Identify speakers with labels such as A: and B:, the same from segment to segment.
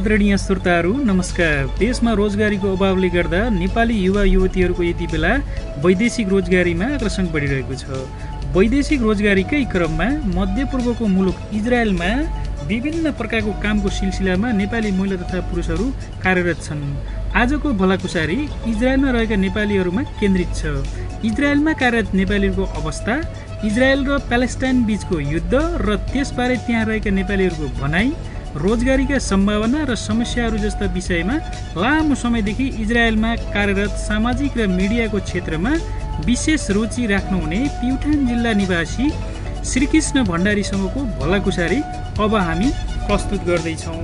A: आदरणीय श्रोताहरू नमस्कार। देशमा रोजगारीको अभावले गर्दा नेपाली युवा युवतीहरूको यति बेला वैदेशिक रोजगारीमा आकर्षण बढिरहेको छ। वैदेशिक रोजगारीकै क्रममा मध्यपूर्वको मुलुक इजरायलमा विभिन्न प्रकारको कामको सिलसिलामा नेपाली महिला तथा पुरुषहरू कार्यरत छन्। आजको भलाकुसारी इजरायलमा रहेका नेपालीहरूमा केन्द्रित छ। इजरायलमा कार्यरत नेपालीहरूको अवस्था, इजरायल र प्यालेस्टाइन बीचको युद्ध र त्यसबारे त्यहाँ रहेका नेपालीहरूको भनाइ, रोजगारीका सम्भावना र समस्याहरू जस्ता विषयमा लामो समयदेखि इजरायलमा कार्यरत सामाजिक र मिडियाको क्षेत्रमा विशेष रुचि राख्नुहुने प्युठान जिल्ला निवासी श्रीकृष्ण भण्डारीसँगको भलाकुसारी अब हामी प्रस्तुत गर्दैछौँ।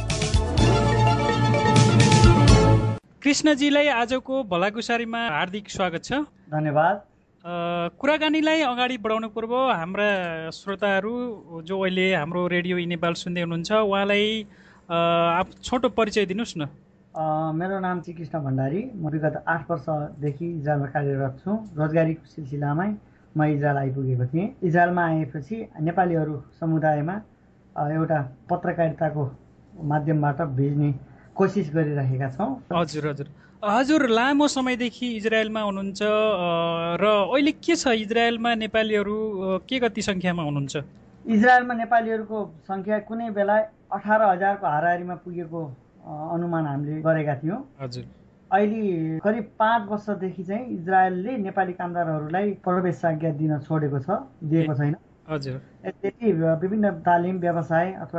A: कृष्णजीलाई आजको भलाकुसारीमा हार्दिक स्वागत छ।
B: धन्यवाद।
A: कुराकानीलाई अगाडि बढाउनु पूर्व हाम्रा श्रोताहरू जो अहिले हाम्रो रेडियो नेपाल सुन्दै हुनुहुन्छ उहाँलाई छोटो परिचय दिनुहोस् न।
B: मेरो नाम चाहिँ कृष्ण भण्डारी। म विगत 8 वर्षदेखि इजरायलमा कार्यरत छु। रोजगारीको सिलसिलामै म इजरायल आइपुगेको थिएँ। इजरायलमा आएपछि नेपालीहरू समुदायमा एउटा पत्रकारिताको माध्यमबाट भिज्ने कोसिस गरिरहेका छौँ।
A: हजुर लामो समयदेखि इजरायलमा हुनुहुन्छ र अहिले के छ इजरायलमा नेपालीहरू के कति सङ्ख्यामा हुनुहुन्छ?
B: इजरायलमा नेपालीहरूको सङ्ख्या कुनै बेला 18,000को हाराहारीमा पुगेको अनुमान हामीले गरेका थियौँ।
A: हजुर।
B: अहिले करिब 5 वर्षदेखि चाहिँ इजरायलले नेपाली कामदारहरूलाई प्रवेशाज्ञा दिएको छैन।
A: हजुर।
B: त्यसले विभिन्न तालिम व्यवसाय अथवा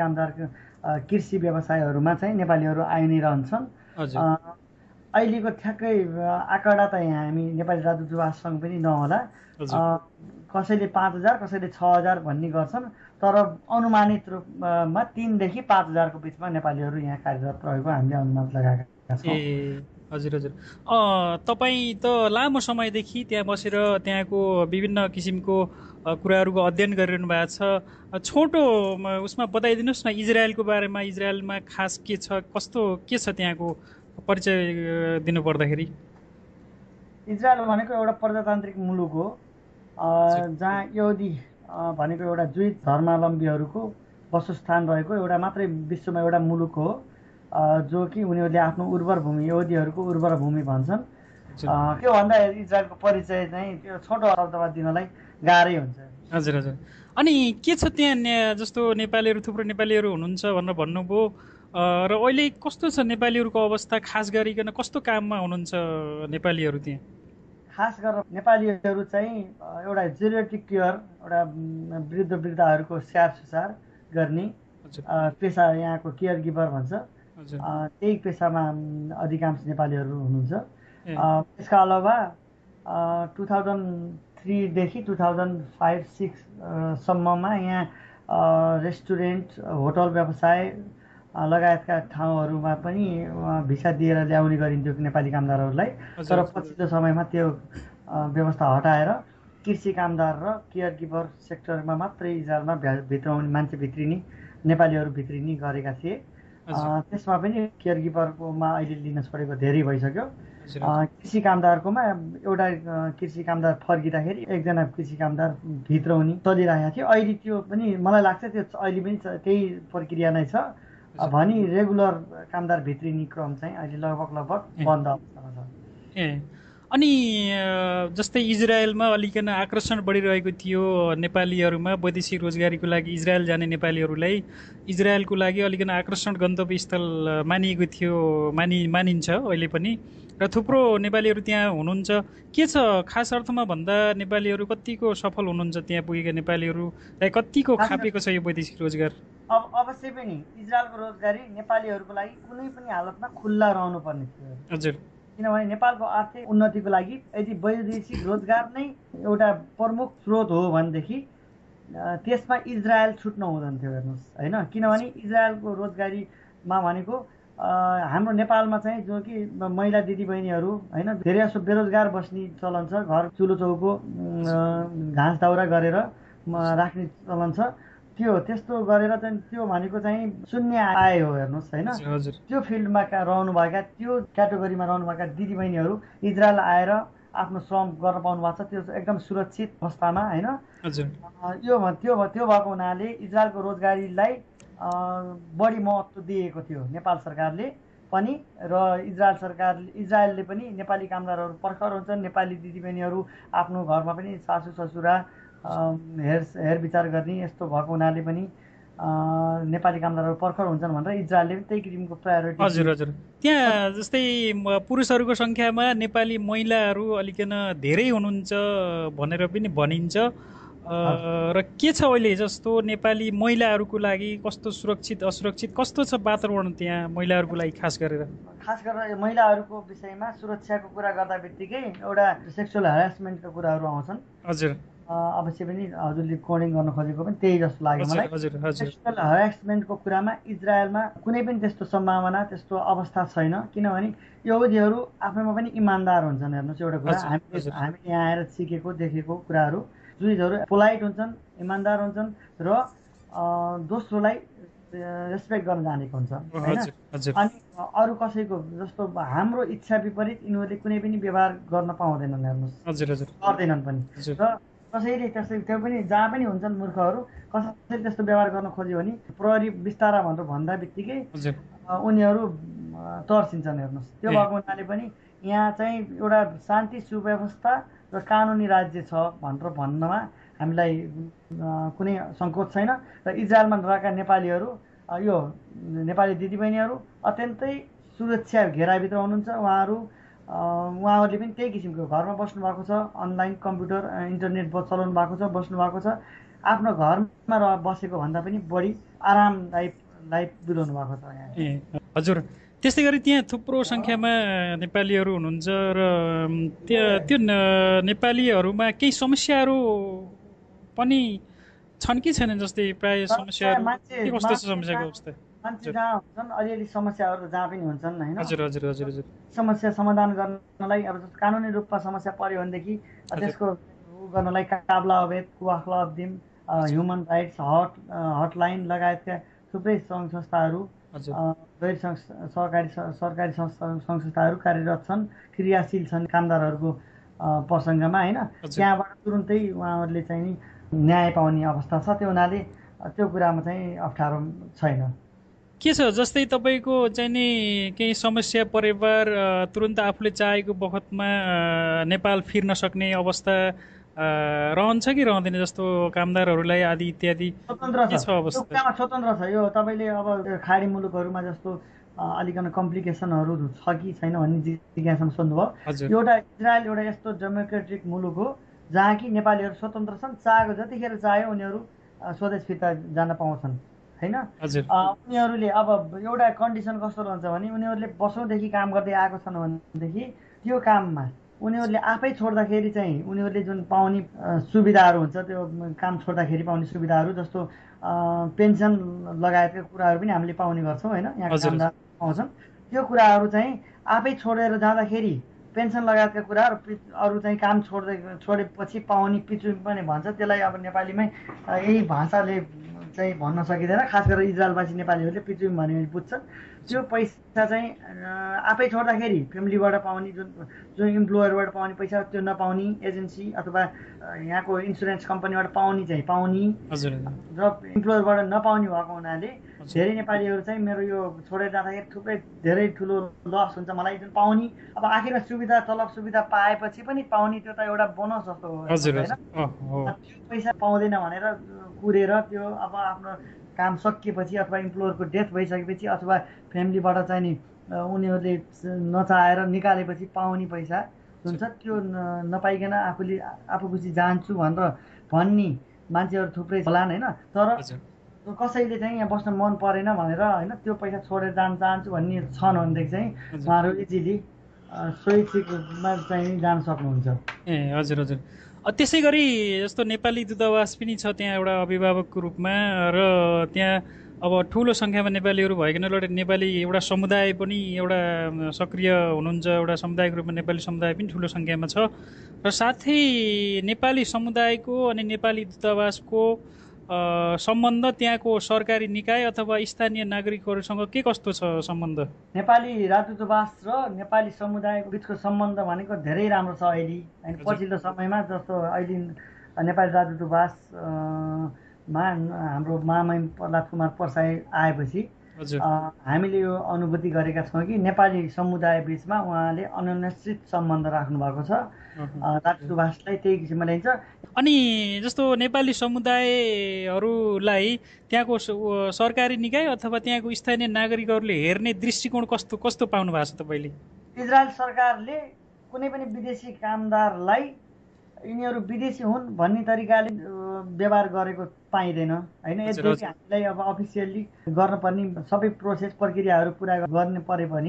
B: कृषि व्यवसायहरूमा चाहिँ नेपालीहरू आइ नै रहन्छन्। अहिलेको ठ्याक्कै आँकडा त यहाँ हामी नेपाली राजदूतावाससँग पनि नहोला। कसैले 5,000 कसैले 6,000 भन्ने गर्छन्, तर अनुमानित रूपमा 3,000 देखि 5,000को बिचमा नेपालीहरू यहाँ कार्यरत रहेको हामीले अनुमान लगाएका छौँ।
A: हजुर। तपाईँ त लामो समयदेखि त्यहाँ बसेर त्यहाँको विभिन्न किसिमको कुराहरूको अध्ययन गरिरहनु भएको छ। छोटो उसमा बताइदिनुहोस् न इजरायलको बारेमा। इजरायलमा खास के छ, के छ त्यहाँको परिचय दिनु पर्दाखेरि?
B: इजरायल भनेको एउटा प्रजातान्त्रिक मुलुक हो, जहाँ यहुदी भनेको एउटा जुइस धर्मावलम्बीहरूको वासस्थान रहेको एउटा मात्रै विश्वमा एउटा मुलुक हो, जो कि उनीहरूले आफ्नो उर्वर भूमि, यहुदीहरूको उर्वर भूमि भन्छन्। त्योभन्दा इजरायलको परिचय चाहिँ त्यो छोटो शब्दमा दिनलाई गाह्रै हुन्छ।
A: हजुर। अनि के छ त्यहाँ, जस्तो नेपालीहरू थुप्रो नेपालीहरू हुनुहुन्छ भनेर भन्नुभयो, र अहिले कस्तो छ नेपालीहरूको अवस्था? खास गरिकन कस्तो काममा हुनुहुन्छ नेपालीहरू त्यहाँ?
B: खास गरेर नेपालीहरू चाहिँ एउटा जेरियाट्रिक केयर, एउटा वृद्धहरूको स्याहार सुसार गर्ने पेसा यहाँको केयर गिभर भन्छ। त्यही पेसामा अधिकांश नेपालीहरू हुनुहुन्छ। त्यसका अलावा 2003 देखि 2005-06 सम्ममा यहाँ रेस्टुरेन्ट, होटल व्यवसाय लगायतका ठाउँहरूमा पनि भिसा दिएर ल्याउने गरिन्थ्यो नेपाली कामदारहरूलाई। तर पछिल्लो समयमा त्यो व्यवस्था हटाएर कृषि कामदार र केयर गिभर सेक्टरमा मात्रै इजरायलमा भित्राउने मान्छे भित्रिने, नेपालीहरू भित्रिने गरेका थिए। त्यसमा पनि केयर गिभरकोमा अहिले लिन छोडेको धेरै भइसक्यो। कृषि कामदारकोमा एउटा कृषि कामदार फर्किँदाखेरि एकजना कृषि कामदार भित्राउने चलिरहेको थियो। अहिले त्यो पनि मलाई लाग्छ त्यो अहिले पनि त्यही प्रक्रिया नै छ भनी रेगुलर कामदार भित्रिने क्रम चाहिँ अहिले लगभग बन्द अवस्थामा छ।
A: अनि जस्तै इजरायलमा अलिकन आकर्षण बढिरहेको थियो नेपालीहरूमा वैदेशिक रोजगारीको लागि इजरायल जाने नेपालीहरूलाई इजरायलको लागि अलिकन आकर्षण गन्तव्य स्थल मानिएको थियो, मानिन्छ अहिले पनि, र थुप्रो नेपालीहरू त्यहाँ हुनुहुन्छ। के छ खास अर्थमा भन्दा नेपालीहरू कतिको सफल हुनुहुन्छ? त्यहाँ पुगेका नेपालीहरूलाई कतिको खापेको छ यो वैदेशिक रोजगार?
B: अवश्य पनि इजरायलको रोजगारी नेपालीहरूको लागि कुनै पनि हालतमा खुल्ला रहनुपर्ने थियो।
A: हजुर।
B: किनभने नेपालको आर्थिक उन्नतिको लागि यदि वैदेशिक रोजगार नै एउटा प्रमुख स्रोत हो भनेदेखि त्यसमा इजरायल छुट्न हुँदैन थियो। हेर्नुहोस् होइन, किनभने इजरायलको रोजगारीमा भनेको हाम्रो नेपालमा चाहिँ जो कि महिला दिदीबहिनीहरू होइन धेरै जसो बेरोजगार बस्ने चलन छ। घर चुलो चौको घाँस दाउरा गरेर राख्ने चलन छ। त्यस्तो गरेर चाहिँ त्यो भनेको चाहिँ शून्य आय हो। हेर्नुहोस् होइन, त्यो फिल्डमा रहनुभएका, त्यो क्याटेगोरीमा रहनुभएका दिदीबहिनीहरू इजरायल आएर आफ्नो श्रम गर्न पाउनु भएको छ। त्यो एकदम सुरक्षित अवस्थामा होइन। त्यो भएको हुनाले इजरायलको रोजगारीलाई बढी महत्त्व दिएको थियो नेपाल सरकारले पनि र इजरायलले पनि। नेपाली कामदारहरू पर्खर हुन्छन्, नेपाली दिदीबहिनीहरू आफ्नो घरमा पनि सासू ससुरा हेरविचार गर्ने यस्तो भएको हुनाले पनि नेपाली कामदारहरू पर्खर हुन्छन् भनेर इजरायलले पनि त्यही किसिमको प्रायोरिटी।
A: हजुर हजुर। त्यहाँ जस्तै पुरुषहरूको सङ्ख्यामा नेपाली महिलाहरू अलिकन धेरै हुनुहुन्छ भनेर पनि भनिन्छ र के छ अहिले जस्तो नेपाली महिलाहरूको लागि कस्तो सुरक्षित असुरक्षित कस्तो छ वातावरण त्यहाँ महिलाहरूको लागि खास गरेर
B: महिलाहरूको विषयमा सुरक्षाको कुरा गर्दा बित्तिकै एउटा सेक्सुअल हरासमेन्टका कुराहरू आउँछन्।
A: हजुर।
B: अवश्य पनि हजुरले कोडिङ गर्न खोजेको पनि त्यही जस्तो लाग्यो मलाई। सेक्सुअल हरासमेन्टको कुरामा इजरायलमा कुनै पनि त्यस्तो सम्भावना त्यस्तो अवस्था छैन, किनभने यहुदीहरू आफैमा पनि इमान्दार हुन्छन्। हेर्नुहोस् एउटा कुरा, हामीले यहाँ आएर सिकेको देखेको कुराहरू, जुइजहरू पोलाइट हुन्छन्, इमान्दार हुन्छन् र दोस्रोलाई रेस्पेक्ट गर्न जानेको हुन्छ हैन। अनि अरू कसैको जस्तो हाम्रो इच्छा विपरीत यिनीहरूले कुनै पनि व्यवहार गर्न पाउँदैनन्। हेर्नुहोस्, गर्दैनन् पनि। र कसैले त्यस्तै त्यो पनि जहाँ पनि हुन्छन् मूर्खहरू, कसैले त्यस्तो व्यवहार गर्न खोज्यो भने प्रहरी बिस्तारा भनेर भन्दा बित्तिकै उनीहरू तर्सिन्छन्। हेर्नुहोस्, त्यो भएको हुनाले पनि यहाँ चाहिँ एउटा शान्ति सुव्यवस्था र कानुनी राज्य छ भनेर भन्नमा हामीलाई कुनै सङ्कोच छैन। र इजरायलमा रहेका नेपालीहरू, यो नेपाली दिदीबहिनीहरू अत्यन्तै सुरक्षा घेराभित्र हुनुहुन्छ। उहाँहरूले पनि त्यही किसिमको घरमा बस्नु भएको छ, अनलाइन कम्प्युटर इन्टरनेट चलाउनु भएको छ, बस्नु भएको छ। आफ्नो घरमा बसेको भन्दा पनि बढी आरामदायक लाइफ बिताउनु भएको छ यहाँ।
A: हजुर। त्यस्तै गरी त्यहाँ थुप्रो सङ्ख्यामा नेपालीहरू हुनुहुन्छ र त्यो नेपालीहरूमा केही समस्याहरू पनि छन् कि छैनन्? जस्तै प्राय समस्याहरू के कस्तो छ समस्याको अवस्था?
B: मान्छे जहाँ हुन्छन् अलिअलि समस्याहरू जहाँ पनि हुन्छन् हैन।
A: हजुर हजुर हजुर हजुर।
B: समस्या समाधान गर्नलाई अब कानुनी रूपमा समस्या पर्यो भनेदेखि त्यसको गर्नलाई काबला अवैध, कुवाखला अब्दिम, ह्युमन राइट्स हटलाइन लगायतका थुप्रै सङ्घ संस्थाहरू, गैर सरकारी संस्थाहरू कार्यरत छन्, क्रियाशील छन् कामदारहरूको प्रसङ्गमा हैन। त्यहाँबाट तुरुन्तै उहाँहरूले चाहिँ न्याय पाउने अवस्था छ। त्यो हुनाले त्यो कुरामा चाहिँ अप्ठ्यारो छैन।
A: के छ जस्तै तपाईँको चाहिँ नि केही समस्या परिवार तुरुन्त आफूले चाहेको बखतमा नेपाल फिर्न सक्ने अवस्था रहन्छ कि रहँदैन? जस्तो कामदारहरूलाई आदि इत्यादि के छ अवस्था?
B: स्वतन्त्र छ यो। तपाईँले अब खाडी मुलुकहरूमा जस्तो अलिकन कम्प्लिकेसनहरू छ कि छैन भन्ने जिज्ञासामा सोध्नुभयो। एउटा इजरायल एउटा यस्तो डेमोक्रेटिक मुलुक हो जहाँ कि नेपालीहरू स्वतन्त्र छन्, चाहेको जतिखेर चाह्यो उनीहरू स्वदेश फिर्ता जान पाउँछन् हैन। उनीहरूले अब एउटा कन्डिसन कस्तो रहन्छ भने उनीहरूले वर्षौँदेखि काम गर्दै आएको छन् भनेदेखि त्यो काममा उनीहरूले आफै छोड्दाखेरि चाहिँ उनीहरूले जुन पाउने सुविधाहरू हुन्छ, त्यो काम छोड्दाखेरि पाउने सुविधाहरू जस्तो पेन्सन लगायतका कुराहरू पनि हामीले पाउने गर्छौँ हैन। यहाँ कामदार पाउँछन्। त्यो कुराहरू चाहिँ आफै छोडेर जाँदाखेरि पेन्सन लगायतका कुराहरू अरू चाहिँ काम छोडेपछि पाउने पिचुम पनि भन्छ त्यसलाई। अब नेपालीमै यही भाषाले चाहिँ भन्न सकिँदैन, खास गरेर इजरायलवासी नेपालीहरूले पिचुम भन्यो भने बुझ्छन्। त्यो पैसा चाहिँ आफै छोड्दाखेरि फ्यामिलीबाट पाउने जुन इम्प्लोयरबाट पाउने पैसा त्यो नपाउने, एजेन्सी अथवा यहाँको इन्सुरेन्स कम्पनीबाट पाउने र इम्प्लोयरबाट नपाउने भएको हुनाले धेरै नेपालीहरू चाहिँ मेरो यो छोडेर जाँदाखेरि थुप्रै धेरै ठुलो लस हुन्छ मलाई जुन पाउने। अब आखिरमा सुविधा तलब सुविधा पाएपछि पनि पाउने त्यो त एउटा बोनस जस्तो हो हैन। त्यो पैसा पाउँदैन भनेर कुरेर त्यो अब आफ्नो काम सकिएपछि अथवा इम्प्लोयरको डेथ भइसकेपछि अथवा फ्यामिलीबाट चाहिँ नि उनीहरूले नचाहेर निकालेपछि पाउने पैसा जुन छ त्यो नपाइकन आफूपछि जान्छु भनेर भन्ने मान्छेहरू थुप्रै होलान् हैन। तर कसैले चाहिँ यहाँ बस्न मन परेन भनेर हैन त्यो पैसा छोडेर जान चाहन्छु भन्ने छन् भनेदेखि चाहिँ उहाँहरू इजिली स्वैच्छिक रूपमा चाहिँ जान सक्नुहुन्छ।
A: हजुर हजुर। त्यसै गरी जस्तो नेपाली दूतावास पनि छ त्यहाँ एउटा अभिभावकको रूपमा र त्यहाँ अब ठुलो सङ्ख्यामा नेपालीहरू भइकन एउटा नेपाली एउटा समुदाय पनि एउटा सक्रिय हुनुहुन्छ, एउटा समुदायको रूपमा नेपाली समुदाय पनि ठुलो सङ्ख्यामा छ र साथै नेपाली समुदायको अनि नेपाली दूतावासको सम्बन्ध त्यहाँको सरकारी निकाय अथवा स्थानीय नागरिकहरूसँग के कस्तो छ सम्बन्ध?
B: नेपाली राजदूतावास र नेपाली समुदायको बिचको सम्बन्ध भनेको धेरै राम्रो छ अहिले हैन। पछिल्लो समयमा जस्तो अहिले नेपाली राजदूतावास हाम्रो महामहिम प्रहलाद कुमार प्रसाई आएपछि
A: हजुर
B: हामीले यो अनुभूति गरेका छौँ कि नेपाली समुदाय बिचमा उहाँले अनन्यश्चित सम्बन्ध राख्नु भएको छ। राजु सुभाषलाई त्यही किसिममा लिन्छ।
A: अनि जस्तो नेपाली समुदायहरूलाई त्यहाँको सरकारी निकाय अथवा त्यहाँको स्थानीय नागरिकहरूले हेर्ने दृष्टिकोण कस्तो कस्तो पाउनु भएको छ तपाईँले?
B: इजरायल सरकारले कुनै पनि विदेशी कामदारलाई यिनीहरू विदेशी हुन् भन्ने तरिकाले व्यवहार गरेको पाइँदैन होइन। यद्यपि हामीलाई अब अफिसियल्ली गर्नुपर्ने सबै प्रोसेस प्रक्रियाहरू पुरा गर्नु परे पनि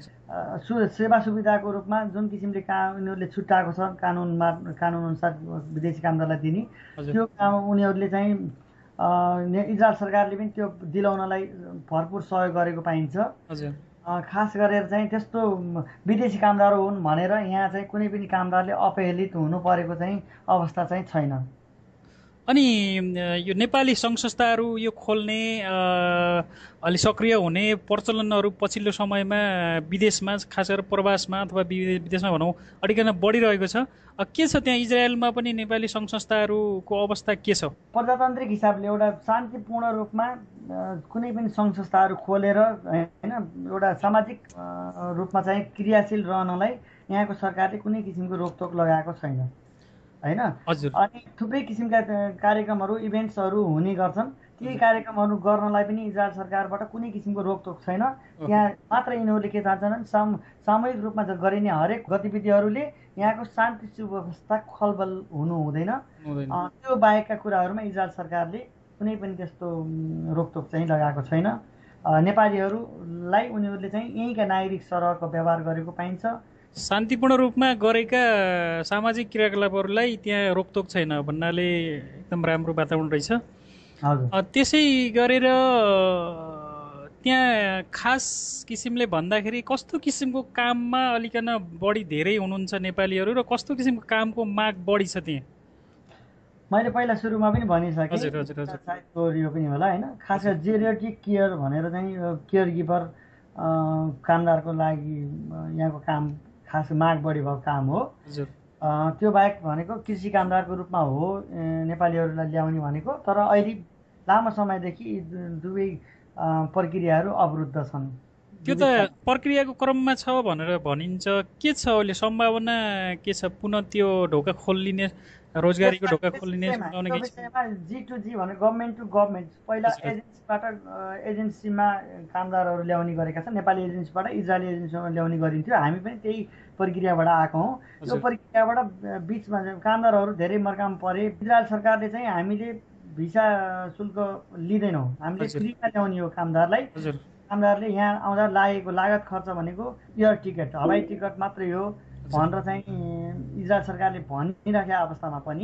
B: सेवा सुविधाको रूपमा जुन किसिमले उनीहरूले छुट्याएको छ कानुनअनुसार विदेशी कामदारलाई दिने त्यो काम उनीहरूले चाहिँ इजरायल सरकारले पनि त्यो दिलाउनलाई भरपुर सहयोग गरेको पाइन्छ। खास गरेर चाहिँ त्यस्तो विदेशी कामदार हुन् भनेर यहाँ चाहिँ कुनै पनि कामदारले अपहेलित हुनु परेको चाहिँ अवस्था चाहिँ छैन।
A: अनि यो नेपाली सङ्घ संस्थाहरू यो खोल्ने अलि सक्रिय हुने प्रचलनहरू पछिल्लो समयमा विदेशमा खास गरेर प्रवासमा अथवा विदेशमा भनौँ अलिकति बढिरहेको छ। के छ त्यहाँ इजरायलमा पनि नेपाली सङ्घ संस्थाहरूको अवस्था के छ?
B: प्रजातान्त्रिक हिसाबले एउटा शान्तिपूर्ण रूपमा कुनै पनि सङ्घ संस्थाहरू खोलेर होइन एउटा सामाजिक रूपमा चाहिँ क्रियाशील रहनलाई यहाँको सरकारले कुनै किसिमको रोकटोक लगाएको छैन होइन। अनि थुप्रै किसिमका कार्यक्रमहरू इभेन्ट्सहरू हुने गर्छन्। ती कार्यक्रमहरू गर्नलाई पनि इजरायल सरकारबाट कुनै किसिमको रोकटोक छैन। यहाँ मात्र यिनीहरूले के चाहन्छन् सामूहिक रूपमा गरिने हरेक गतिविधिहरूले यहाँको शान्ति सुव्यवस्था खलबल हुनु हुँदैन। त्यो बाहेकका कुराहरूमा इजरायल सरकारले कुनै पनि त्यस्तो रोकटोक चाहिँ लगाएको छैन। नेपालीहरूलाई उनीहरूले चाहिँ यहीँका नागरिक सरहको व्यवहार गरेको पाइन्छ।
A: शान्तिपूर्ण रूपमा गरेका सामाजिक क्रियाकलापहरूलाई त्यहाँ रोकटोक छैन भन्नाले एकदम राम्रो वातावरण रहेछ। त्यसै गरेर त्यहाँ खास किसिमले भन्दाखेरि कस्तो किसिमको काममा अलिकन बढी धेरै हुनुहुन्छ नेपालीहरू र कस्तो किसिमको कामको माग बढी छ त्यहाँ?
B: मैले पहिला सुरुमा पनि भनिसकेँ, सायद यो पनि होला होइन। खास गरी जेरियाट्रिक केयर भनेर चाहिँ केयर गिभर कामदारको लागि यहाँको काम खास माग बढी भएको काम हो। त्यो बाहेक भनेको कृषि कामदारको रूपमा हो नेपालीहरूलाई ल्याउने भनेको। तर अहिले लामो समयदेखि दुवै प्रक्रियाहरू अवरुद्ध छन्।
A: त्यो त प्रक्रियाको क्रममा छ भनेर भनिन्छ। के छ अहिले सम्भावना के छ? पुनः त्यो ढोका खोलिने रोजगारीको ढोका खोलिने
B: G2G भने गभर्मेन्ट टु गभर्मेन्ट पहिला एजेन्सीबाट एजेन्सीमा कामदारहरू ल्याउने गरेका छन्। नेपाली एजेन्सीबाट इजरायली एजेन्सीमा ल्याउने गरिन्थ्यो। हामी पनि त्यही प्रक्रियाबाट आएको हौँ। यो प्रक्रियाबाट बिचमा कामदारहरू धेरै मर्काम परे। इजरायल सरकारले चाहिँ हामीले भिसा शुल्क लिँदैनौँ, हामीले फ्रीमा ल्याउने हो कामदारलाई। कामदारले यहाँ आउँदा लागेको लागत खर्च भनेको एयर टिकट हवाई टिकट मात्रै हो भनेर चाहिँ इजरायल सरकारले भनिराखेका अवस्थामा पनि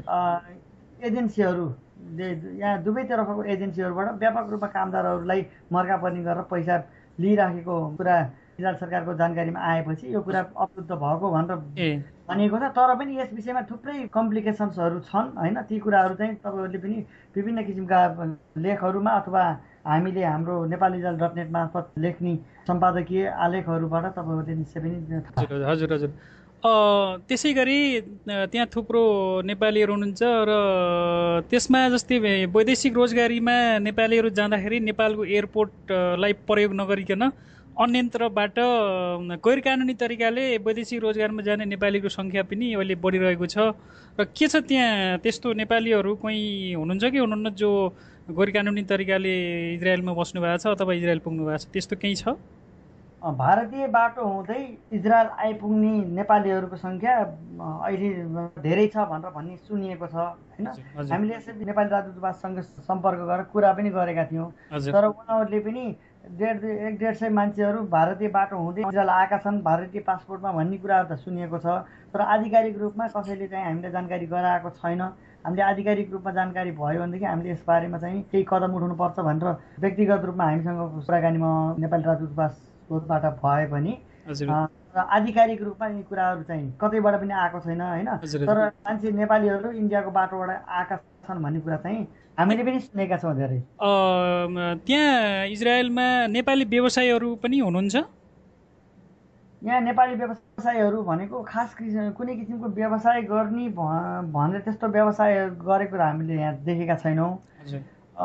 B: एजेन्सीहरूले यहाँ दुवैतर्फको एजेन्सीहरूबाट व्यापक रूपमा कामदारहरूलाई मर्कापर्ने गरेर पैसा लिइराखेको कुरा इजरायल सरकारको जानकारीमा आएपछि यो कुरा अवरुद्ध भएको भनेर भनिएको छ। तर पनि यस विषयमा थुप्रै कम्प्लिकेसन्सहरू छन् होइन। ती कुराहरू चाहिँ तपाईँहरूले पनि विभिन्न किसिमका लेखहरूमा अथवा हामीले हाम्रो नेपालीइजरायल.net मार्फत लेख्ने सम्पादकीय आलेखहरूबाट तपाईँहरूले निश्चय पनि
A: हजुर हजुर त्यसै गरी त्यहाँ थुप्रो नेपालीहरू हुनुहुन्छ र त्यसमा जस्तै वैदेशिक रोजगारीमा नेपालीहरू जाँदाखेरि नेपालको एयरपोर्टलाई प्रयोग नगरिकन अन्यत्रबाट गैर कानुनी तरिकाले वैदेशिक रोजगारमा जाने नेपालीको सङ्ख्या पनि अहिले बढिरहेको छ। र के छ त्यहाँ त्यस्तो नेपालीहरू कोही हुनुहुन्छ कि हुनुहुन्न जो गैर कानुनी तरिकाले इजरायलमा बस्नु भएको छ अथवा इजरायल पुग्नु भएको छ, त्यस्तो केही छ?
B: भारतीय बाटो हुँदै इजरायल आइपुग्ने नेपालीहरूको सङ्ख्या अहिले धेरै छ भनेर भन्ने सुनिएको छ होइन। हामीले यसरी नेपाली राजदूतावाससँग सम्पर्क गरेर कुरा पनि गरेका थियौँ। तर उहाँहरूले पनि 150 मान्छेहरू भारतीय बाटो हुँदै इजरायल आएका छन् भारतीय पासपोर्टमा भन्ने कुराहरू त सुनिएको छ। तर आधिकारिक रूपमा कसैले चाहिँ हामीले जानकारी गराएको छैन। हामीले आधिकारिक रूपमा जानकारी भयो भनेदेखि हामीले यसबारेमा चाहिँ केही कदम उठाउनुपर्छ भनेर व्यक्तिगत रूपमा हामीसँग कुराकानीमा नेपाली राजदूतावासबाट भए पनि आधिकारिक रूपमा यी कुराहरू चाहिँ कतैबाट पनि आएको छैन होइन। तर मान्छे नेपालीहरू इन्डियाको बाटोबाट आएका छन् भन्ने कुरा चाहिँ हामीले पनि सुनेका छौँ धेरै।
A: त्यहाँ इजरायलमा नेपाली व्यवसायीहरू पनि हुनुहुन्छ?
B: यहाँ नेपाली व्यवसायहरू भनेको खास कुनै किसिमको व्यवसाय गर्ने भनेर त्यस्तो व्यवसाय गरेको हामीले यहाँ देखेका छैनौँ।
A: हजुर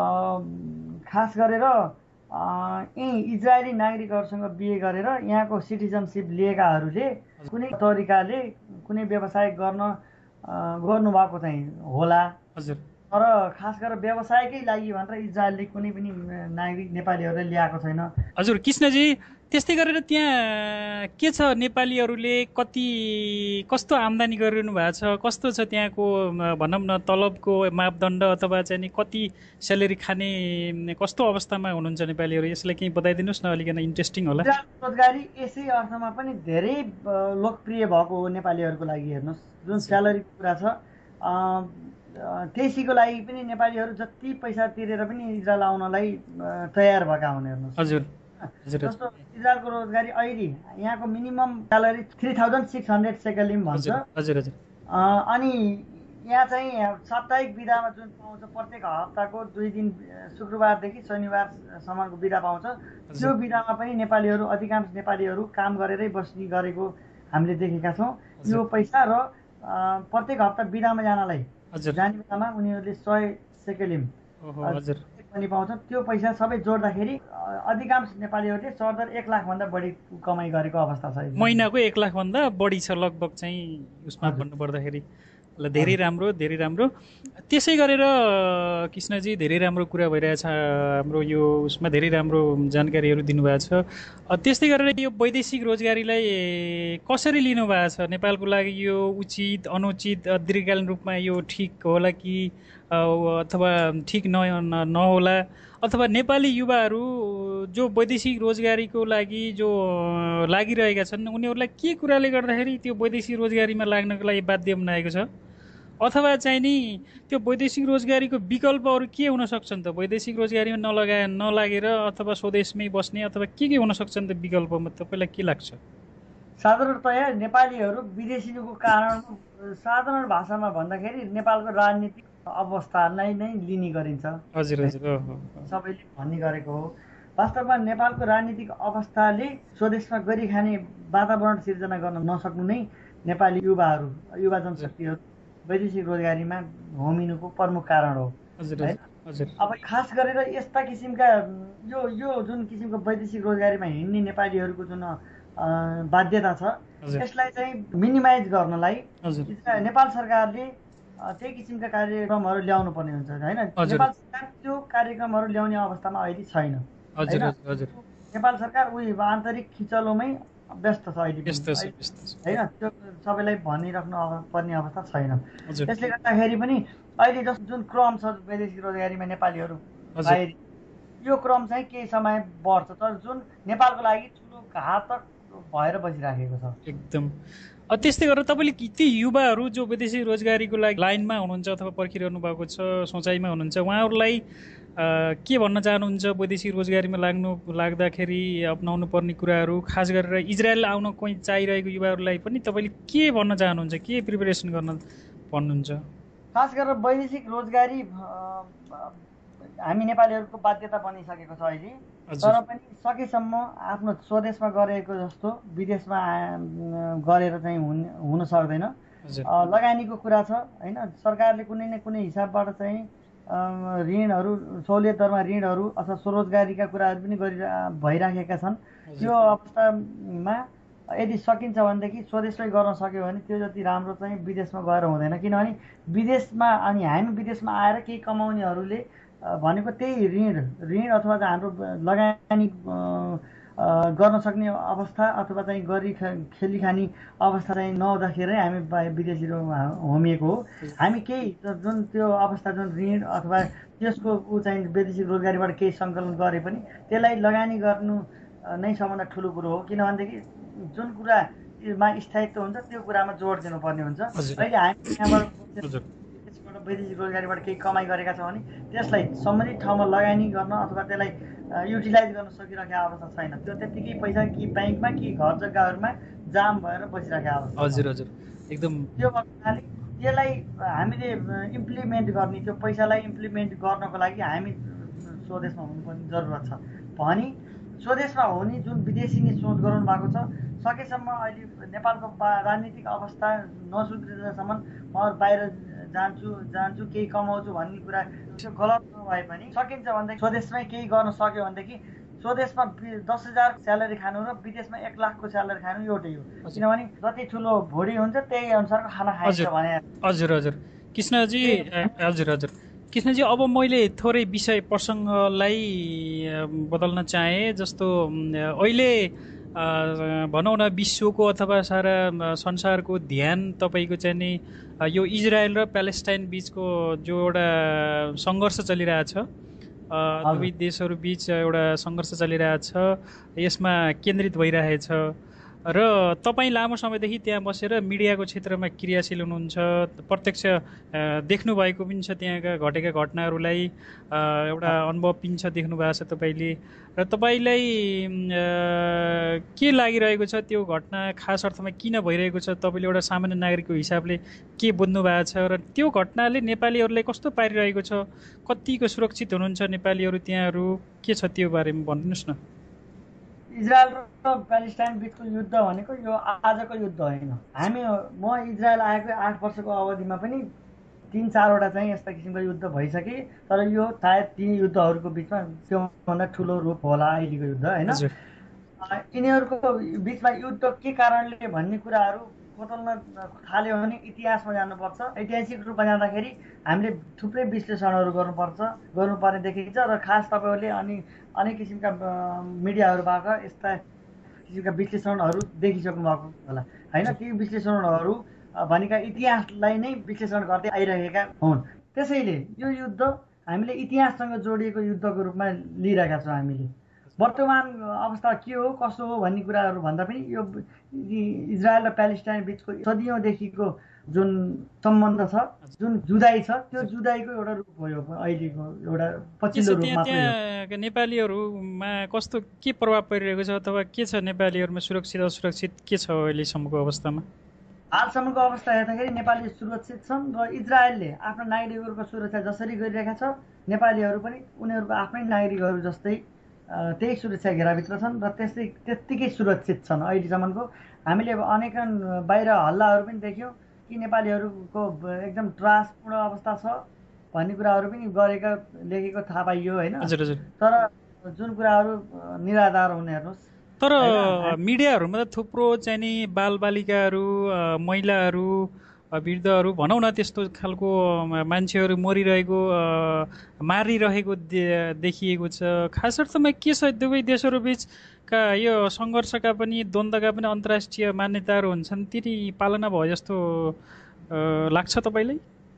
B: खास गरेर यही इजरायली नागरिकहरूसँग बिहे गरेर यहाँको सिटिजनसिप लिएकाहरूले कुनै तरिकाले कुनै व्यवसाय गर्नुभएको चाहिँ होला।
A: हजुर
B: तर खास गरेर व्यवसायकै लागि भनेर इजरायलले कुनै पनि नागरिक नेपालीहरूले ल्याएको छैन।
A: हजुर कृष्णजी, त्यस्तै गरेर त्यहाँ के छ, नेपालीहरूले कस्तो आम्दानी गरिरहनु भएको छ, कस्तो छ त्यहाँको भनौँ न तलबको मापदण्ड अथवा चाहिँ नि कति स्यालेरी खाने कस्तो अवस्थामा हुनुहुन्छ नेपालीहरू, यसलाई केही बताइदिनुहोस् न, अलिकति इन्ट्रेस्टिङ होला।
B: रोजगारी यसै अर्थमा पनि धेरै लोकप्रिय भएको हो नेपालीहरूको लागि। हेर्नुहोस्, जुन स्यालेरीको कुरा छ त्यसैको लागि पनि नेपालीहरू जति पैसा तिरेर पनि इजरायल आउनलाई तयार भएका हुन्। हेर्नुहोस्,
A: हजुर
B: जस्तो इजरायलको रोजगारी अहिले यहाँको मिनिमम स्यालेरी 3600 सेकलिम भन्छ।
A: हजुर हजुर
B: अनि यहाँ चाहिँ साप्ताहिक बिदामा जुन पाउँछ, प्रत्येक हप्ताको 2 दिन शुक्रबारदेखि शनिबारसम्मको बिदा पाउँछ। त्यो बिदामा पनि नेपालीहरू, अधिकांश नेपालीहरू काम गरेरै बस्ने गरेको हामीले देखेका छौँ। यो पैसा र प्रत्येक हप्ता बिदामा जानलाई जाने बेलामा उनीहरूले 100 सेकेलिम पनि पाउँछ। त्यो पैसा सबै जोड्दाखेरि अधिकांश नेपालीहरूले सरदर 1 लाखभन्दा बढी कमाइ गरेको अवस्था छ।
A: महिनाको 1 लाखभन्दा बढी छ लगभग चाहिँ उसमा भन्नुपर्दाखेरि। ल, धेरै राम्रो, धेरै राम्रो। त्यसै गरेर कृष्णजी, धेरै राम्रो कुरा भइरहेछ हाम्रो यो उसमा, धेरै राम्रो जानकारीहरू दिनुभएको छ। त्यस्तै गरेर यो वैदेशिक रोजगारीलाई कसरी लिनुभएको छ नेपालको लागि? यो उचित अनुचित दीर्घकालीन रूपमा यो ठिक होला कि अथवा ठिक नहोला, अथवा नेपाली युवाहरू जो वैदेशिक रोजगारीको लागि जो लागिरहेका छन् उनीहरूलाई के कुराले गर्दाखेरि त्यो वैदेशिक रोजगारीमा लाग्नको लागि बाध्य बनाएको छ, अथवा चाहिँ नि त्यो वैदेशिक रोजगारीको विकल्पहरू के हुन सक्छन् त? वैदेशिक रोजगारीमा नलागेर अथवा स्वदेशमै बस्ने अथवा के हुन सक्छन् त विकल्पमा, तपाईँलाई के लाग्छ?
B: साधारणतया नेपालीहरू विदेशीको कारण साधारण भाषामा भन्दाखेरि नेपालको राजनीतिक अवस्थालाई नै लिने गरिन्छ।
A: हजुर हजुर
B: सबैले भन्ने गरेको हो। वास्तवमा नेपालको राजनीतिक अवस्थाले स्वदेशमा गरी खाने वातावरण सिर्जना गर्न नसक्नु नै नेपाली युवा जनशक्तिहरू वैदेशिक रोजगारीमा होमिनुको प्रमुख कारण हो। अब खास गरेर यस्ता किसिमका यो जुन किसिमको वैदेशिक रोजगारीमा हिँड्ने नेपालीहरूको जुन बाध्यता छ, यसलाई चाहिँ मिनिमाइज गर्नलाई नेपाल सरकारले त्यही किसिमका कार्यक्रमहरू ल्याउनु पर्ने हुन्छ, होइन? नेपाल सरकार त्यो कार्यक्रमहरू ल्याउने अवस्थामा अहिले छैन। नेपाल सरकार आन्तरिक खिचलोमै व्यस्त छ अहिले, होइन? त्यो सबैलाई भनिराख्नु पर्ने अवस्था छैन। त्यसले गर्दाखेरि पनि अहिले जुन क्रम छ वैदेशिक रोजगारीमा नेपालीहरू बाहिर, यो क्रम चाहिँ केही समय बढ्छ, तर जुन नेपालको लागि ठुलो घातक भएर बसिराखेको छ
A: एकदम। त्यस्तै गरेर तपाईँले ती युवाहरू जो वैदेशिक रोजगारीको लागि लाइनमा हुनुहुन्छ अथवा पर्खिरहनु भएको छ, सोचाइमा हुनुहुन्छ, उहाँहरूलाई के भन्न चाहनुहुन्छ? वैदेशिक रोजगारीमा लाग्दाखेरि अपनाउनु पर्ने कुराहरू, खास गरेर इजरायल आउन कोही चाहिरहेको युवाहरूलाई पनि तपाईँले के भन्न चाहनुहुन्छ? के प्रिपरेसन गर्न भन्नुहुन्छ?
B: खास गरेर वैदेशिक रोजगारी हामी नेपालीहरूको बाध्यता बनिसकेको छ अहिले, तर पनि सकेसम्म आफ्नो स्वदेशमा गरेको जस्तो विदेशमा गरेर चाहिँ हुन सक्दैन। लगानीको कुरा छ, होइन? सरकारले कुनै न कुनै हिसाबबाट चाहिँ ऋणहरू, सहुलियत दरमा ऋणहरू अथवा स्वरोजगारीका कुराहरू पनि भइराखेका छन्। त्यो अवस्थामा यदि सकिन्छ भनेदेखि स्वदेशमै गर्न सक्यो भने त्यो जति राम्रो चाहिँ विदेशमा गएर हुँदैन। किनभने विदेशमा अनि हामी विदेशमा आएर केही कमाउनेहरूले भनेको त्यही ऋण अथवा हाम्रो लगानी गर्न सक्ने अवस्था अथवा चाहिँ खेली खाने अवस्था चाहिँ नहुँदाखेरि हामी विदेशीहरू होमिएको हो। हामी केही जुन त्यो अवस्था जुन ऋण अथवा त्यसको चाहिँ वैदेशिक रोजगारीबाट केही सङ्कलन गरे पनि त्यसलाई लगानी गर्नु नै सबभन्दा ठुलो कुरो हो। किनभनेदेखि जुन कुरामा स्थायित्व हुन्छ त्यो कुरामा जोड दिनुपर्ने हुन्छ। अहिले हामी यहाँबाट वैदेशिक रोजगारीबाट केही कमाइ गरेका छौँ भने त्यसलाई सम्बन्धित ठाउँमा लगानी गर्न अथवा त्यसलाई युटिलाइज गर्न सकिरहेको अवस्था छैन। त्यो त्यत्तिकै पैसा कि ब्याङ्कमा कि घर जग्गाहरूमा जाम भएर बसिरहेको अवस्था।
A: हजुर हजुर एकदम।
B: त्यो भन्नाले त्यसलाई हामीले इम्प्लिमेन्ट गर्ने, त्यो पैसालाई इम्प्लिमेन्ट गर्नको लागि हामी स्वदेशमा हुनुपर्ने जरुरत छ। भनी स्वदेशमा हुने जुन विदेशी नै सोच गराउनु भएको छ, सकेसम्म अहिले नेपालको राजनीतिक अवस्था नसुध्रिँदासम्म म बाहिर जान्छु केही कमाउँछु भन्ने कुरा त्यो गलत नभए पनि सकिन्छ भनेदेखि स्वदेशमै केही गर्न सक्यो भनेदेखि स्वदेशमा 10,000 स्यालेरी खानु र विदेशमा 1 लाखको स्यालेरी खानु एउटै हो। किनभने जति ठुलो भोडी हुन्छ त्यही अनुसारको खाना खाइन्छ भने।
A: हजुर हजुर कृष्णजी, हजुर हजुर कृष्णजी, अब मैले थोरै विषय प्रसङ्गलाई बदल्न चाहेँ। जस्तो अहिले भनौँ न विश्वको अथवा सारा संसारको ध्यान तपाईँको चाहिँ नि यो इजरायल र प्यालेस्टाइन बिचको जो एउटा सङ्घर्ष चलिरहेछ, दुवै देशहरू बिच एउटा सङ्घर्ष चलिरहेछ, यसमा केन्द्रित भइरहेछ र तपाईँ लामो समयदेखि त्यहाँ बसेर मिडियाको क्षेत्रमा क्रियाशील हुनुहुन्छ, प्रत्यक्ष देख्नुभएको पनि छ त्यहाँका घटेका घटनाहरूलाई, एउटा अनुभव पनि छ, देख्नु भएको छ तपाईँले। र तपाईँलाई के लागिरहेको छ त्यो घटना खास अर्थमा किन भइरहेको छ, तपाईँले एउटा सामान्य नागरिकको हिसाबले के बुझ्नु भएको छ र त्यो घटनाले नेपालीहरूलाई कस्तो पारिरहेको छ, कतिको सुरक्षित हुनुहुन्छ नेपालीहरू त्यहाँहरू, के छ त्यो बारेमा भनिदिनुहोस् न।
B: इजरायल र प्यालेस्टाइन बिचको युद्ध भनेको यो आजको युद्ध होइन। म इजरायल आएको 8 वर्षको अवधिमा पनि 3-4वटा चाहिँ यस्ता किसिमको युद्ध भइसके, तर यो सायद ती युद्धहरूको बिचमा त्योभन्दा ठुलो रूप होला अहिलेको युद्ध होइन। यिनीहरूको बिचमा युद्ध के कारणले भन्ने कुराहरू खोतल्न थाल्यो भने इतिहासमा जानुपर्छ। ऐतिहासिक रूपमा जाँदाखेरि हामीले थुप्रै विश्लेषणहरू गर्नुपर्ने देखिन्छ र खास तपाईँहरूले अनेक किसिमका मिडियाहरूबाट यस्ता किसिमका विश्लेषणहरू देखिसक्नु भएको होला होइन। ती विश्लेषणहरू भनेका इतिहासलाई नै विश्लेषण गर्दै आइरहेका हुन्। त्यसैले यो युद्ध हामीले इतिहाससँग जोडिएको युद्धको रूपमा लिइरहेका छौँ। हामीले वर्तमान अवस्था के हो कसो हो भन्ने कुराहरू भन्दा पनि यो इजरायल र प्यालेस्टाइन बिचको सदियौँदेखिको जुन सम्बन्ध छ, जुन जुदाई छ, त्यो जुदाईको एउटा रूप हो यो अहिलेको एउटा पछिल्लो रूप मात्रै हो।
A: नेपालीहरूमा कस्तो के प्रभाव परिरहेको छ अथवा के छ नेपालीहरूमा सुरक्षित असुरक्षित के छ अहिलेसम्मको अवस्थामा?
B: हालसम्मको अवस्था हेर्दाखेरि नेपाली सुरक्षित छन् र इजरायलले आफ्ना नागरिकहरूको सुरक्षा जसरी गरिरहेका छ, नेपालीहरू पनि उनीहरूको आफ्नै नागरिकहरू जस्तै त्यही सुरक्षा घेराभित्र छन् र त्यत्तिकै सुरक्षित छन् अहिलेसम्मको। हामीले अनेक बाहिर हल्लाहरू पनि देख्यौँ कि नेपालीहरूको एकदम त्रासपूर्ण अवस्था छ भन्ने कुराहरू पनि लेखेको थाहा पाइयो होइन। तर जुन कुराहरू निराधार हुने हेर्नुहोस्।
A: तर मिडियाहरूमा त थुप्रो चाहिँ नि बालबालिकाहरू, महिलाहरू, वृद्धहरू भनौँ न त्यस्तो खालको मान्छेहरू मरिरहेको, मारिरहेको देखिएको छ। खास अर्थमा के छ, दुवै देशहरू बिचका यो सङ्घर्षका पनि द्वन्द्वका पनि अन्तर्राष्ट्रिय मान्यताहरू हुन्छन्, ती पालना भयो जस्तो लाग्छ तपाईँलाई?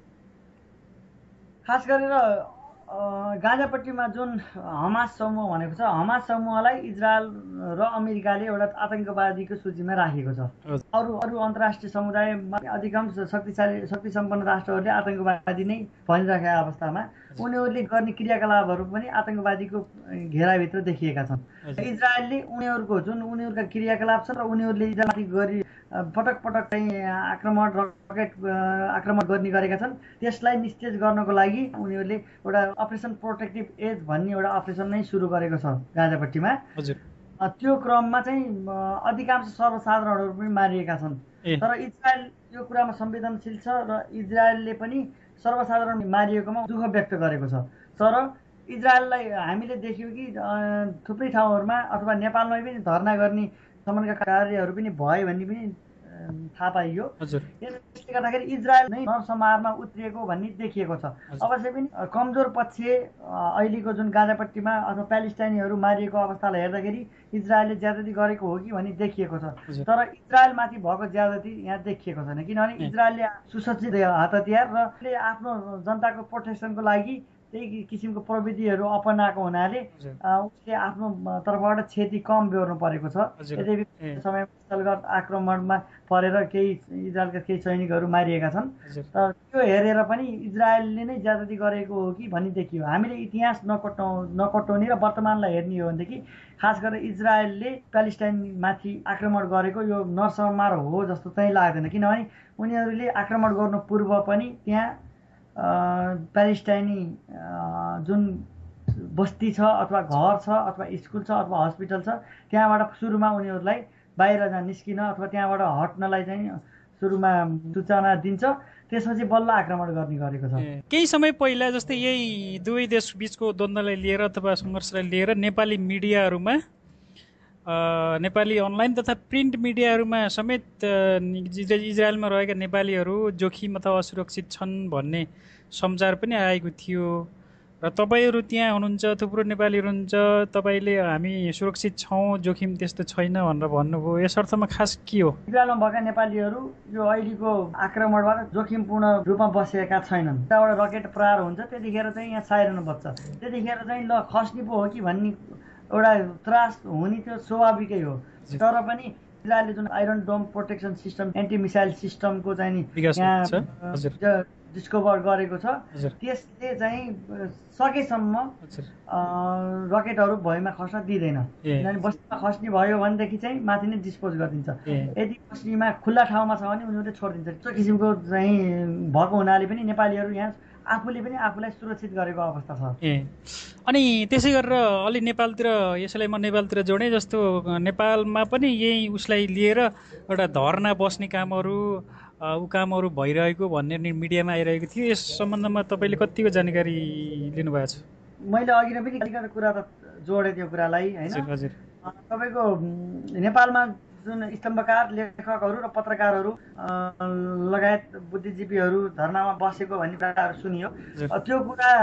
B: खास गरेर गाजापट्टिमा जुन हमास समूह भनेको छ, हमास समूहलाई इजरायल र अमेरिकाले एउटा आतङ्कवादीको सूचीमा राखेको छ। अरू अन्तर्राष्ट्रिय समुदायमा अधिकांश शक्ति सम्पन्न राष्ट्रहरूले आतङ्कवादी नै भनिराखेका अवस्थामा उनीहरूले गर्ने क्रियाकलापहरू पनि आतङ्कवादीको घेराभित्र देखिएका छन्। इजरायलले उनीहरूका क्रियाकलाप छन् र उनीहरूले इजरायलमाथि गरी पटक चाहिँ रकेट आक्रमण गर्ने गरेका छन्। त्यसलाई निस्तेज गर्नको लागि उनीहरूले एउटा अपरेसन प्रोटेक्टिभ एज भन्ने एउटा अपरेसन नै सुरु गरेको छ गाजापट्टिमा। त्यो क्रममा चाहिँ अधिकांश सर्वसाधारणहरू पनि मारिएका छन्। तर इजरायल यो कुरामा संवेदनशील छ र इजरायलले पनि सर्वसाधारण मारिएकोमा दुःख व्यक्त गरेको छ। तर इजरायललाई हामीले देख्यौँ कि थुप्रै ठाउँहरूमा अथवा नेपालमै पनि धर्ना गर्ने सम्बन्धका कार्यहरू पनि भयो भन्ने पनि थाहा पाइयो। त्यसले गर्दाखेरि इजरायल नै नरसंहारमा उत्रिएको भन्ने देखिएको छ। अवश्य पनि कमजोर पक्ष अहिलेको जुन गाजापट्टिमा अथवा प्यालेस्टाइनीहरू मारिएको अवस्थालाई हेर्दाखेरि इजरायलले ज्यादती गरेको हो कि भन्ने देखिएको छ। तर इजरायलमाथि भएको ज्यादती यहाँ देखिएको छैन, किनभने इजरायलले सुसज्जित हात हतियार र आफ्नो जनताको प्रोटेक्सनको लागि त्यही किसिमको प्रविधिहरू अपनाएको हुनाले उसले आफ्नो तर्फबाट क्षति कम बेहोर्नु परेको छ। यद्यपि समयमा स्थलगत आक्रमणमा परेर इजरायलका केही सैनिकहरू मारिएका छन्। तर त्यो हेरेर पनि इजरायलले नै ज्यादती गरेको हो कि भन्ने देखियो। हामीले इतिहास नकटाउने र वर्तमानलाई हेर्ने हो भनेदेखि खास गरेर इजरायलले प्यालेस्टाइनमाथि आक्रमण गरेको यो नरसंहार हो जस्तो चाहिँ लाग्दैन, किनभने उनीहरूले आक्रमण गर्नु पूर्व पनि त्यहाँ प्यालेस्टाइनी जुन बस्ती छ अथवा घर छ अथवा स्कुल छ अथवा हस्पिटल छ, त्यहाँबाट सुरुमा उनीहरूलाई बाहिर निस्किन अथवा त्यहाँबाट हट्नलाई चाहिँ सुरुमा सूचना दिन्छ, त्यसपछि बल्ल आक्रमण गर्ने गरेको छ।
A: केही समय पहिला जस्तै यही दुवै देश बीचको द्वन्द्वलाई लिएर अथवा सङ्घर्षलाई लिएर नेपाली मिडियाहरूमा नेपाली अनलाइन तथा प्रिन्ट मिडियाहरूमा समेत इजरायलमा रहेका नेपालीहरू जोखिम अथवा असुरक्षित छन् भन्ने समाचार पनि आएको थियो र तपाईँहरू त्यहाँ हुनुहुन्छ, थुप्रो नेपालीहरू हुनुहुन्छ, तपाईँले हामी सुरक्षित छौँ, जोखिम त्यस्तो छैन भनेर भन्नुभयो। यस अर्थमा खास के हो?
B: इजरायलमा भएका नेपालीहरू यो अहिलेको आक्रमणबाट जोखिमपूर्ण रूपमा बसेका छैनन्। त्यहाँबाट रकेट प्रहार हुन्छ, त्यतिखेर चाहिँ यहाँ साइरन बज्छ, त्यतिखेर चाहिँ ल खस्ने पो हो कि भन्ने एउटा त्रास हुने त्यो स्वाभाविकै हो। तर पनि इजरायलले जुन iron dome protection system anti missile सिस्टमको चाहिँ नि यहाँ डिस्कभर गरेको छ, त्यसले चाहिँ सकेसम्म रकेटहरू भुइँमा खस्न दिँदैन। किनभने बस्तीमा खस्ने भयो भनेदेखि चाहिँ माथि नै डिस्पोज गरिदिन्छ। यदि बस्तीमा खुल्ला ठाउँमा छ भने उनीहरूले छोडिदिन्छ। त्यो किसिमको चाहिँ भएको हुनाले पनि नेपालीहरू यहाँ आफूले पनि आफूलाई सुरक्षित गरेको अवस्था छ।
A: अनि त्यसै गरेर अलि नेपालतिर, यसैलाई म नेपालतिर जोडेँ, जस्तो नेपालमा पनि यही उसलाई लिएर एउटा धर्ना बस्ने कामहरू कामहरू भइरहेको भन्ने मिडियामा आइरहेको थियो। यस सम्बन्धमा तपाईँले कतिको जानकारी लिनुभएको छ?
B: मैले अघि नै पनि अलिकति कुरा त जोडेँ त्यो कुरालाई, होइन? तपाईँको नेपालमा जुन स्तम्भकार लेखकहरू र पत्रकारहरू लगायत बुद्धिजीवीहरू धर्नामा बसेको भन्ने कुराहरू सुनियो। त्यो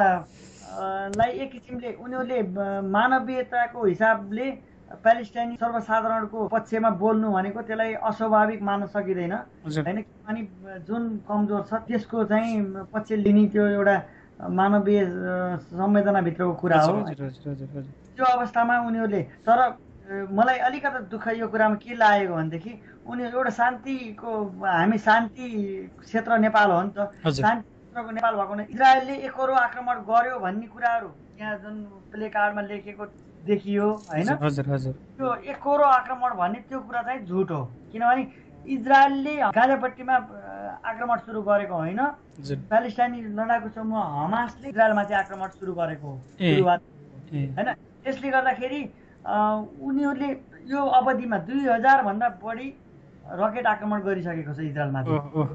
B: कुरालाई एक किसिमले उनीहरूले मानवीयताको हिसाबले प्यालेस्टाइनी सर्वसाधारणको पक्षमा बोल्नु भनेको त्यसलाई अस्वाभाविक मान्न सकिँदैन, होइन? अनि जुन कमजोर छ त्यसको चाहिँ पक्ष लिने त्यो एउटा मानवीय संवेदनाभित्रको कुरा हो। त्यो अवस्थामा उनीहरूले, तर मलाई अलिकति दुःख यो कुरामा के लागेको भनेदेखि उनीहरू एउटा शान्तिको, हामी शान्ति क्षेत्र नेपाल हो नि त, शान्ति क्षेत्रको नेपाल भएको हुनाले इजरायलले एकरो आक्रमण गर्यो भन्ने कुराहरू यहाँ जुन प्ले कार्डमा लेखेको देखियो, होइन? त्यो एकरो आक्रमण भन्ने त्यो कुरा चाहिँ झुट हो। किनभने इजरायलले गाजापट्टीमा आक्रमण सुरु गरेको होइन, प्यालेस्टाइनी लडाकु समूह हमासले इजरायलमा चाहिँ आक्रमण सुरु गरेको हो सुरुवात, होइन? त्यसले गर्दाखेरि उनीहरूले यो अवधिमा 2000 भन्दा बढी रकेट आक्रमण गरिसकेको छ इजरायलमाथि,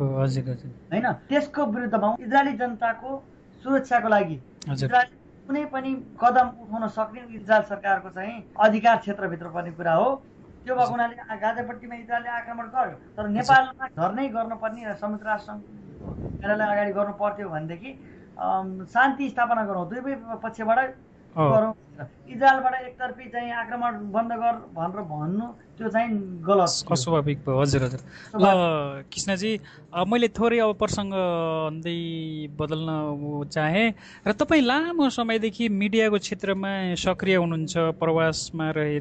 B: होइन? त्यसको विरुद्धमा इजरायली जनताको सुरक्षाको लागि इजरायल कुनै पनि कदम उठाउन सक्ने इजरायल सरकारको चाहिँ अधिकार क्षेत्रभित्र पर्ने कुरा हो। त्यो भएको हुनाले गाजापट्टीमा इजरायलले आक्रमण गर्यो, तर नेपालमा धर्नै गर्नुपर्ने र संयुक्त राष्ट्रलाई अगाडि गर्नु पर्थ्यो भनेदेखि शान्ति स्थापना गरौँ, दुवै पक्षबाट गरौँ। इजरायलबाट एकतर्फी चाहिँ आक्रमण बन्द गर भनेर भन्नु त्यो चाहिँ गलत,
A: अस्वाभाविक भयो। हजुर। ल कृष्णजी, मैले थोरै अब प्रसङ्ग भन्दै बदल्न चाहेँ र तपाईँ लामो समयदेखि मिडियाको क्षेत्रमा सक्रिय हुनुहुन्छ, प्रवासमा रहेर।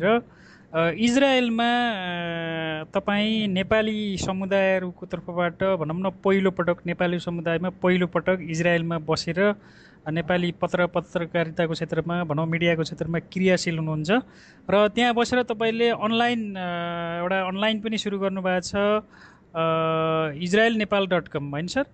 A: इजरायलमा तपाईँ नेपाली समुदायहरूको तर्फबाट भनौँ न पहिलोपटक नेपाली समुदायमा पहिलोपटक इजरायलमा बसेर नेपाली पत्रकारिताको क्षेत्रमा भनौँ मिडियाको क्षेत्रमा क्रियाशील हुनुहुन्छ र त्यहाँ बसेर तपाईँले एउटा अनलाइन पनि सुरु गर्नुभएको छ, israelnepal.com, होइन सर?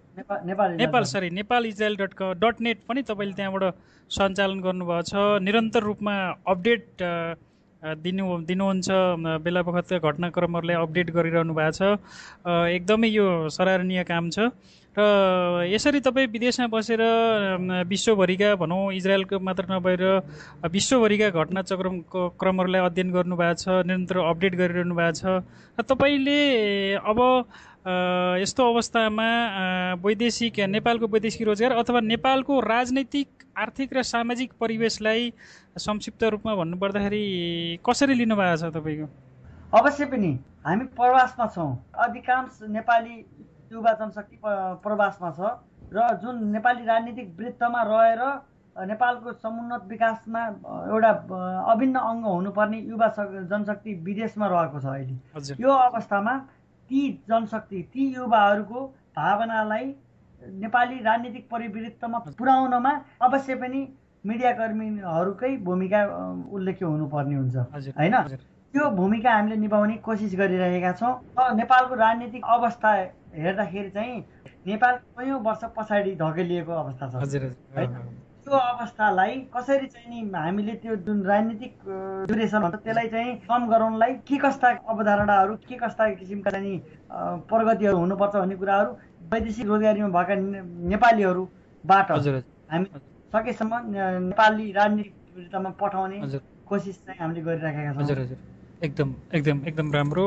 A: नेपाल israel.net पनि तपाईँले त्यहाँबाट सञ्चालन गर्नुभएको छ। निरन्तर रूपमा अपडेट दिनुहुन्छ, बेला बखतका घटनाक्रमहरूलाई अपडेट गरिरहनु भएको छ। एकदमै यो सराहनीय काम छ र यसरी तपाईँ विदेशमा बसेर विश्वभरिका भनौँ इजरायलको मात्र नभएर विश्वभरिका घटनाक्रमहरूलाई अध्ययन गर्नुभएको छ, निरन्तर अपडेट गरिरहनु भएको छ र तपाईँले अब यस्तो अवस्थामा नेपालको वैदेशिक रोजगार अथवा नेपालको राजनैतिक, आर्थिक र सामाजिक परिवेशलाई संक्षिप्त रूपमा भन्नुपर्दाखेरि कसरी लिनुभएको छ तपाईँको?
B: अवश्य पनि हामी प्रवासमा छौँ, अधिकांश नेपाली युवा जनशक्ति प्रवासमा छ र जुन नेपाली राजनीतिक वृत्तमा रहेर नेपालको समुन्नत विकासमा एउटा अभिन्न अङ्ग हुनुपर्ने युवा जनशक्ति विदेशमा रहेको छ अहिले। यो अवस्थामा ती जनशक्ति, ती युवाहरूको भावनालाई नेपाली राजनीतिक परिवृत्तमा पुर्याउनमा अवश्य पनि मिडियाकर्मीहरूकै भूमिका उल्लेख्य हुनुपर्ने हुन्छ, होइन? त्यो भूमिका हामीले निभाउने कोसिस गरिरहेका छौँ। नेपालको राजनीतिक अवस्था हेर्दाखेरि चाहिँ नेपाल कयौँ वर्ष पछाडि धकेलिएको अवस्था छ, त्यो अवस्थालाई कसरी चाहिँ नि हामीले त्यो जुन राजनीतिक ड्युरेसन हुन्छ त्यसलाई चाहिँ कम गराउनलाई के कस्ता अवधारणाहरू के कस्ता किसिमका चाहिँ प्रगतिहरू हुनुपर्छ भन्ने कुराहरू वैदेशिक रोजगारीमा भएका नेपालीहरूबाट हामी सकेसम्म नेपाली राजनीतिमा पठाउने कोसिस चाहिँ हामीले गरिराखेका छौँ।
A: हजुर हजुर एकदम एकदम एकदम राम्रो।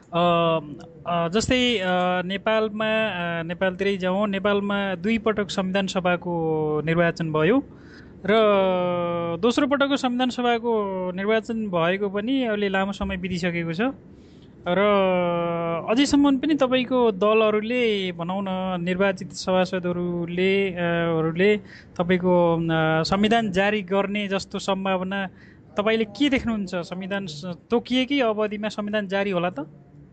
A: जस्तै नेपालतिरै जाउँ। नेपालमा 2 पटक संविधान सभाको निर्वाचन भयो र दोस्रो पटकको संविधान सभाको निर्वाचन भएको पनि अहिले लामो समय बितिसकेको छ र अझैसम्म पनि तपाईँको दलहरूले भनौँ न निर्वाचित सभासदहरूले तपाईँको संविधान जारी गर्ने जस्तो सम्भावना तपाईँले के देख्नुहुन्छ? संविधान तोकिएकै अवधिमा संविधान जारी होला त?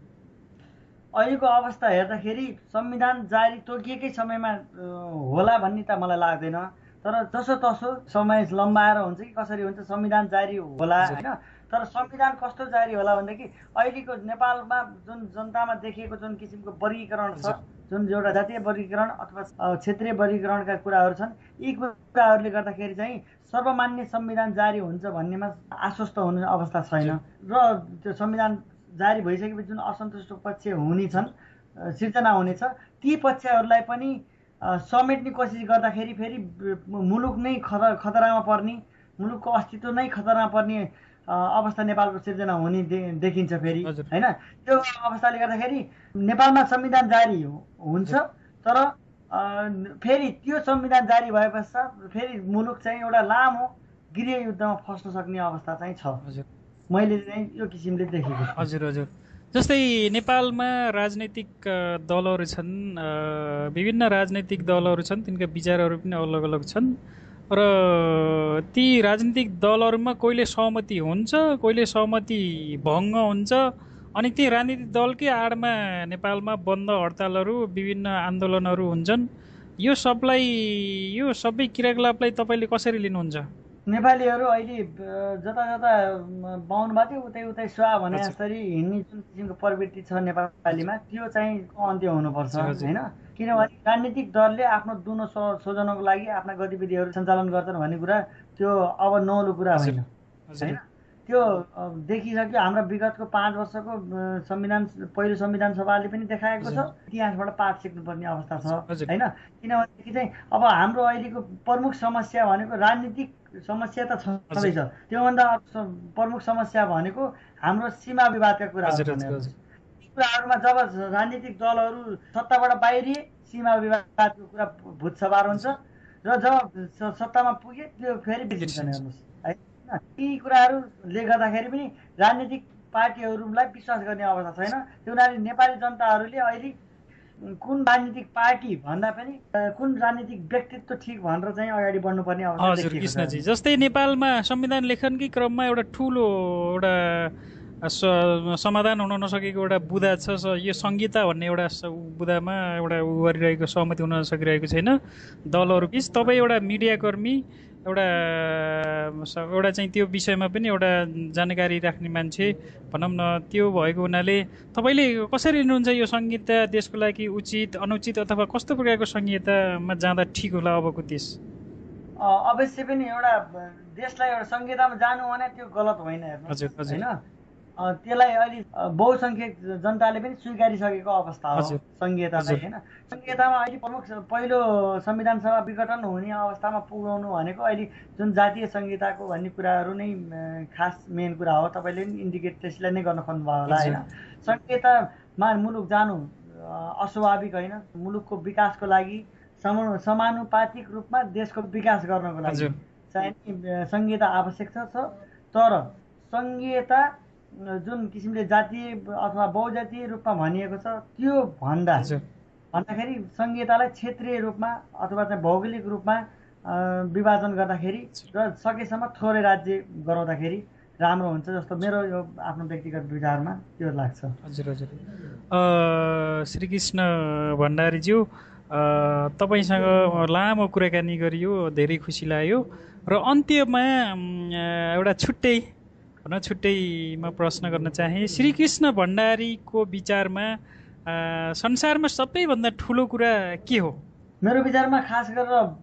B: अहिलेको अवस्था हेर्दाखेरि संविधान जारी तोकिएकै समयमा होला भन्ने त मलाई लाग्दैन, तर जसोतसो समय लम्बाएर हुन्छ कि कसरी हुन्छ संविधान जारी होला होइन। तर संविधान कस्तो जारी होला भनेदेखि अहिलेको नेपालमा जुन जनतामा देखिएको जुन किसिमको वर्गीकरण छ, जुन एउटा जातीय वर्गीकरण अथवा क्षेत्रीय वर्गीकरणका कुराहरू छन्, यी कुराहरूले गर्दाखेरि चाहिँ सर्वमान्य संविधान जारी हुन्छ भन्नेमा आश्वस्त हुने अवस्था छैन र त्यो संविधान जारी भइसकेपछि जुन असन्तुष्ट पक्ष हुनेछन्, सिर्जना हुनेछ, ती पक्षहरूलाई पनि समेट्ने कोसिस गर्दाखेरि फेरि मुलुक नै खतरामा पर्ने, मुलुकको अस्तित्व नै खतरामा पर्ने अवस्था नेपालको सिर्जना हुने देखिन्छ फेरि होइन। त्यो अवस्थाले गर्दाखेरि नेपालमा संविधान जारी हुन्छ, तर फेरि त्यो संविधान जारी भए पश्चात फेरि मुलुक चाहिँ एउटा लामो गृह युद्धमा फस्न सक्ने अवस्था चाहिँ छ, मैले चाहिँ यो किसिमले देखेको छु।
A: हजुर हजुर। जस्तै नेपालमा राजनैतिक दलहरू छन्, विभिन्न राजनैतिक दलहरू छन्, तिनका विचारहरू पनि अलग अलग छन् र ती राजनीतिक दलहरूमा कहिले सहमति हुन्छ, कहिले सहमति भङ्ग हुन्छ, अनि ती राजनीतिक दलकै आडमा नेपालमा बन्द हडतालहरू, विभिन्न आन्दोलनहरू हुन्छन्। यो सबै क्रियाकलापलाई तपाईँले कसरी लिनुहुन्छ?
B: नेपालीहरू अहिले जता जता बाहुनबाटै उतै सुहा भने जसरी हिँड्ने जुन किसिमको प्रवृत्ति छ नेपालीमा, त्यो चाहिँ अन्त्य हुनुपर्छ होइन। किनभने राजनीतिक दलले आफ्नो दुनो सोझनको लागि आफ्ना गतिविधिहरू सञ्चालन गर्छन् भन्ने कुरा त्यो अब नौलो कुरा होइन होइन। त्यो देखिसक्यो। हाम्रो विगतको 5 वर्षको पहिलो संविधान सभाले पनि देखाएको छ, इतिहासबाट पाठ सिक्नुपर्ने अवस्था छ होइन। किनभनेदेखि चाहिँ अब हाम्रो अहिलेको प्रमुख समस्या भनेको राजनीतिक समस्या त छँदैछ, त्योभन्दा प्रमुख समस्या भनेको हाम्रो सीमा विवादका कुराहरू। कुराहरूमा जब राजनीतिक दलहरू सत्ताबाट बाहिरिए सीमा विवादको कुरा भुतसवार हुन्छ र जब सत्तामा पुगे त्यो फेरि बिर्सिन्छन् हेर्नुहोस् है। यी कुराहरूले गर्दाखेरि पनि राजनीतिक पार्टीहरूलाई विश्वास गर्ने अवस्था छैन। त्यो हुनाले नेपाली जनताहरूले अहिले कुन राजनीतिक पार्टी भन्दा पनि कुन राजनीतिक व्यक्तित्व ठिक भनेर चाहिँ अगाडि बढ्नुपर्ने अवस्था
A: हजुर कृष्णजी। जस्तै नेपालमा संविधान लेखनकै क्रममा एउटा ठुलो समाधान हुन नसकेको एउटा बुदा छ, यो संहिता भन्ने एउटा बुदामा एउटा गरिरहेको सहमति हुन सकिरहेको छैन दलहरू बिच। तपाईँ एउटा मिडियाकर्मी, एउटा चाहिँ त्यो विषयमा पनि एउटा जानकारी राख्ने मान्छे भनौँ न, त्यो भएको हुनाले तपाईँले कसरी लिनुहुन्छ यो संहिता देशको लागि उचित अनुचित अथवा कस्तो प्रकारको संहितामा जाँदा ठिक होला अबको देश?
B: अवश्य पनि एउटा देशलाई एउटा संहितामा जानु भने त्यो गलत होइन हेर्नुहोस् होइन। त्यसलाई अहिले बहुसङ्ख्यक जनताले पनि स्वीकारिसकेको अवस्था हो संहितालाई होइन। संहितामा अहिले पहिलो संविधान सभा विघटन हुने अवस्थामा पुगाउनु भनेको अहिले जुन जातीय संहिताको भन्ने कुराहरू नै खास मेन कुरा हो। तपाईँले पनि इन्डिकेट त्यसलाई नै गर्न खोज्नुभयो होला होइन। संहितामा मुलुक जानु अस्वाभाविक होइन। मुलुकको विकासको लागि समानुपातिक रूपमा देशको विकास गर्नको लागि चाहिँ संहिता आवश्यक छ। तर संहिता जुन किसिमले जातीय अथवा बहुजातीय रूपमा भनिएको छ त्यो भन्दाखेरि संहितालाई क्षेत्रीय रूपमा अथवा चाहिँ भौगोलिक रूपमा विभाजन गर्दाखेरि र सकेसम्म थोरै राज्य गराउँदाखेरि राम्रो हुन्छ जस्तो मेरो यो आफ्नो व्यक्तिगत विचारमा त्यो लाग्छ।
A: हजुर हजुर। श्रीकृष्ण भण्डारीज्यू, तपाईँसँग लामो कुराकानी गरियो, धेरै खुसी लाग्यो र अन्त्यमा एउटा छुट्टै म प्रश्न गर्न चाहे। श्रीकृष्ण भण्डारीको विचारमा संसारमा सबैभन्दा ठुलो कुरा के हो?
B: मेरो विचारमा खास गरेर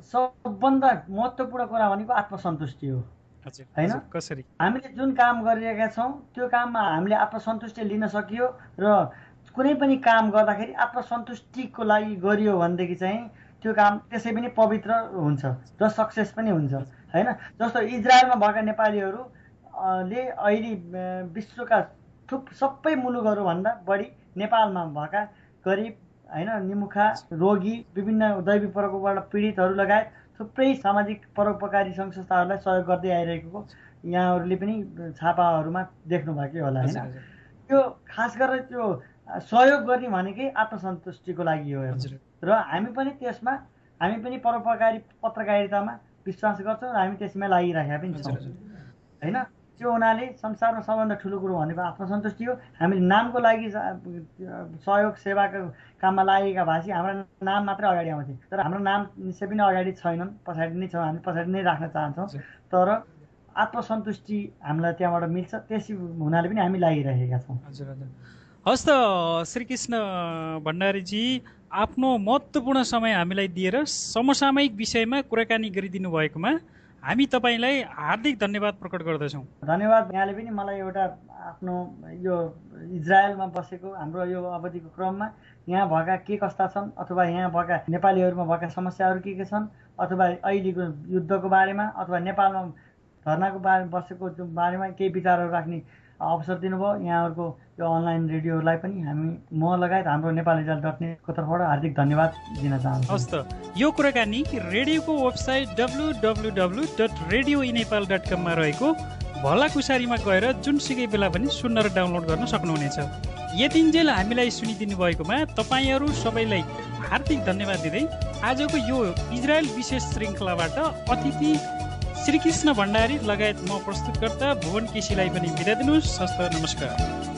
B: सबभन्दा महत्त्वपूर्ण कुरा भनेको आत्मसन्तुष्टि हो हैन।
A: कसरी
B: हामीले जुन काम गरिरहेका छौँ त्यो काममा हामीले आत्मसन्तुष्टि लिन सकियो र कुनै पनि काम गर्दाखेरि आत्मसन्तुष्टिको लागि गरियो भनेदेखि चाहिँ त्यो काम त्यसै पनि पवित्र हुन्छ र सक्सेस पनि हुन्छ हैन। जस्तो इजरायलमा भएका नेपालीहरूले अहिले विश्वका सबै मुलुकहरूभन्दा बढी नेपालमा भएका गरिब हैन, निमुखा, रोगी, विभिन्न दैवी प्रकोपबाट पीडितहरू लगायत थुप्रै सामाजिक परोपकारी सङ्घ संस्थाहरूलाई सहयोग गर्दै आइरहेको यहाँहरूले पनि छापाहरूमा देख्नु भएको होला हैन। त्यो खास गरेर त्यो सहयोग गर्ने भनेकै आत्मसन्तुष्टिको लागि हो र हामी पनि त्यसमा हामी पनि परोपकारी पत्रकारितामा विश्वास गर्छौँ र हामी त्यसमा लागिरहेका पनि छौँ हैन। त्यो हुनाले संसारमा सबभन्दा ठुलो कुरो भनेको आत्मसन्तुष्टि हो। हामीले नामको लागि सहयोग सेवाको काममा लागेका भाषी हाम्रा नाम मात्रै अगाडि आउँथे, तर हाम्रो नाम निश्चय पनि अगाडि छैनन्, पछाडि नै छौँ, हामी पछाडि नै राख्न चाहन्छौँ। तर आत्मसन्तुष्टि हामीलाई त्यहाँबाट मिल्छ, त्यसै हुनाले पनि हामी लागिरहेका छौँ।
A: हस् त श्रीकृष्ण भण्डारीजी, आफ्नो महत्त्वपूर्ण समय हामीलाई दिएर समसामयिक विषयमा कुराकानी गरिदिनु भएकोमा हामी तपाईँलाई हार्दिक धन्यवाद प्रकट गर्दछौँ।
B: धन्यवाद। यहाँले पनि मलाई एउटा आफ्नो यो इजरायलमा बसेको हाम्रो यो अवधिको क्रममा यहाँ भएका के कस्ता छन् अथवा यहाँ भएका नेपालीहरूमा भएका समस्याहरू के छन् अथवा अहिलेको युद्धको बारेमा अथवा नेपालमा धर्नाको बसेको बारेमा केही विचारहरू राख्ने अवसर दिनुभयो। यहाँहरूको यो अनलाइन रेडियोलाई पनि म लगायत हाम्रो नेपालीजाल.net को तर्फबाट हार्दिक धन्यवाद दिन चाहन्छु।
A: हस् त, यो कुराकानी रेडियोको वेबसाइट www.radioinepal.com मा रहेको भलाकुसारीमा गएर जुनसुकै बेला पनि सुन्न र डाउनलोड गर्न सक्नुहुनेछ। यतिन्जेल हामीलाई सुनिदिनु भएकोमा तपाईँहरू सबैलाई हार्दिक धन्यवाद दिँदै आजको यो इजरायल विशेष श्रृङ्खलाबाट अतिथि श्रीकृष्ण भण्डारी लगायत म प्रस्तुतकर्ता भुवन केसीलाई पनि बिदा दिनुहोस्। हस्त, नमस्कार।